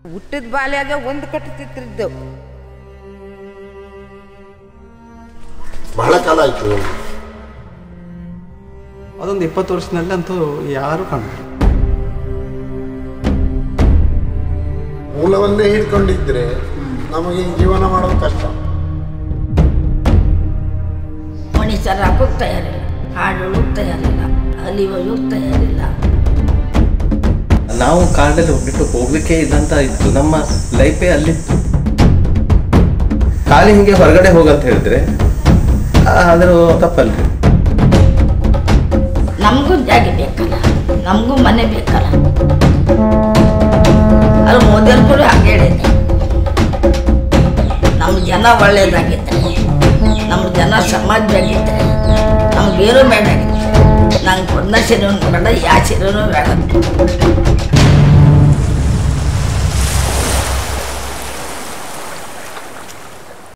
ಹುಟ್ಟಿದ ಬಾಲ್ಯಾಗ ಒಂದು ಕಟ್ಟುತ್ತಿದ್ದೆವು. ಬಹಳ ಕಾಲ ಆಯ್ತು. ಅದೊಂದು 20 ವರ್ಷದಲ್ಲಿ ಅಂತೂ ಯಾರು ಕಾಣಲ್ಲ. ಮೂಲವನ್ನೇ ಹಿಡ್ಕೊಂಡಿದ್ರೆ ನಮಗೆ ಜೀವನ ಮಾಡೋದು ಕಷ್ಟ. ಮನುಷ್ಯರ ಹಾಕೋಕ್ ತಯಾರಿಲ್ಲ, ಹಾಡೋಕ್ ತಯಾರಿಲ್ಲ, ಅಲಿಯೋಕ್ ತಯಾರಿಲ್ಲ. ನಾವು ಕಾಡಲ್ಲಿ ಬಿಟ್ಟು ಹೋಗ್ಲಿಕ್ಕೆ ಇಲ್ಲಂತ ಇತ್ತು, ನಮ್ಮ ಲೈಫೇ ಅಲ್ಲಿತ್ತು. ಖಾಲಿ ಹಿಂಗೆ ಹೊರಗಡೆ ಹೋಗಂತ ಹೇಳಿದ್ರೆ ಆದರೂ ತಪ್ಪಲ್ರಿ. ನಮಗೂ ಜಾಗ ಬೇಕಲ್ಲ, ನಮಗೂ ಮನೆ ಬೇಕಲ್ಲ. ಅದು ಮೊದಲು ಕೂಡ ಹಾಗೆ ಹೇಳಿದ್ದೆ, ನಮ್ಮ ಜನ ಒಳ್ಳೇದಾಗಿದ್ದರೆ, ನಮ್ಮ ಜನ ಸಮಾಜವಾಗಿದ್ದರೆ ನಮ್ಗೇನು ಬೇಡ. ನಂಗೆ ಒಂದ ಸೀರೆನೂ ಬೇಡ, ಯಾವ ಸೀರೆನೂ ಬೇಡ.